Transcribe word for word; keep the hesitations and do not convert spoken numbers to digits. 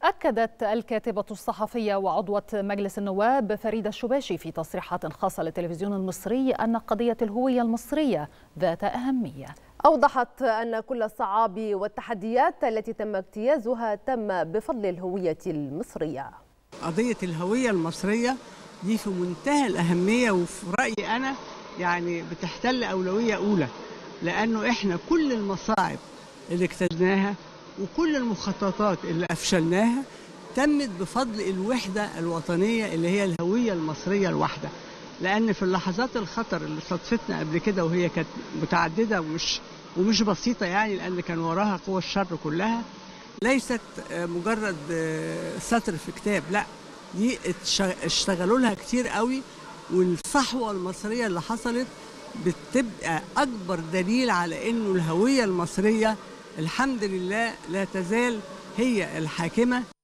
أكدت الكاتبة الصحفية وعضوة مجلس النواب فريدة الشباشي في تصريحات خاصة للتلفزيون المصري أن قضية الهوية المصرية ذات أهمية. أوضحت أن كل الصعاب والتحديات التي تم اجتيازها تم بفضل الهوية المصرية. قضية الهوية المصرية دي في منتهى الأهمية، وفي رأيي أنا يعني بتحتل أولوية أولى، لأنه إحنا كل المصاعب اللي اجتزناها وكل المخططات اللي أفشلناها تمت بفضل الوحدة الوطنية اللي هي الهوية المصرية الواحدة. لأن في اللحظات الخطر اللي صدفتنا قبل كده، وهي كانت متعددة ومش ومش بسيطة يعني، لأن كان وراها قوى الشر كلها، ليست مجرد سطر في كتاب، لا دي اشتغلوا لها كتير قوي. والصحوة المصرية اللي حصلت بتبقى أكبر دليل على إنه الهوية المصرية الحمد لله لا تزال هي الحاكمة.